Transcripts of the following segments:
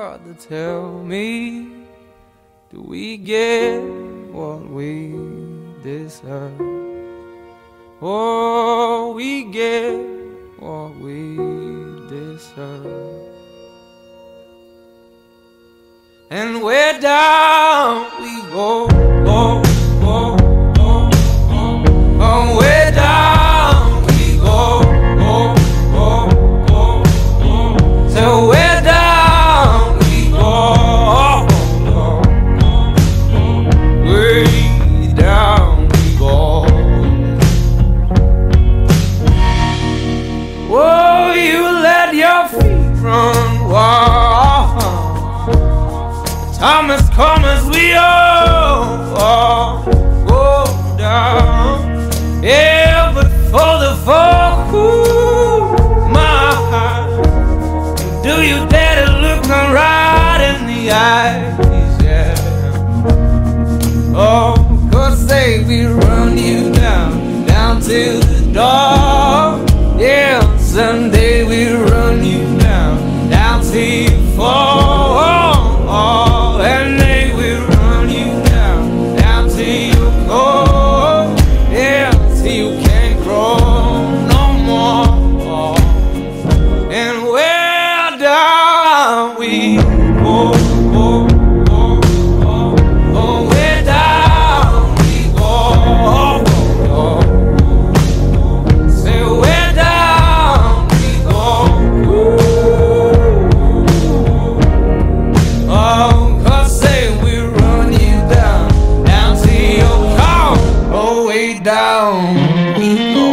brother, tell me, do we get what we deserve? Oh, we get what we deserve. And where down we go, oh, oh, oh, oh, oh, where down we go, oh, oh, oh, oh, so where down we go, oh, oh, oh, oh, way down we go. Oh, you let your feet run wild. Time has come as we all go down. Yeah, but for the fall, ooh, my heart, do you dare to look me right in the eyes? Yeah. Oh, 'cause say we run you down to the door. Yeah, someday we run you down till you fall. And they will run you down till you go. Yeah, till you can't grow no more. And where down we go, oh, oh, oh, oh, where down we go, oh, oh, oh, say where down we go, ooh, oh. Down we go.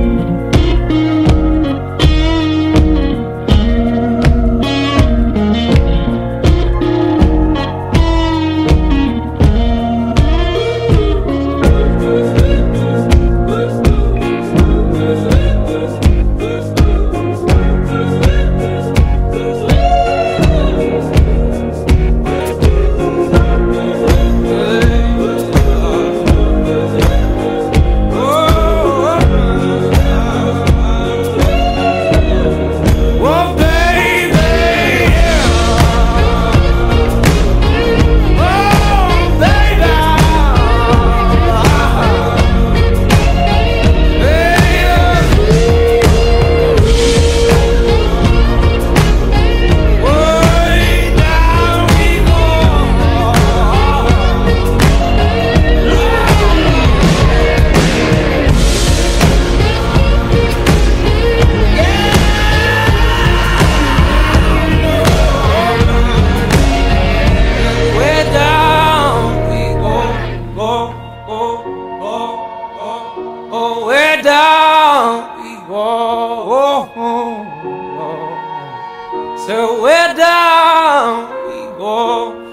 Oh, where down we go, oh, oh, oh. So where down we go.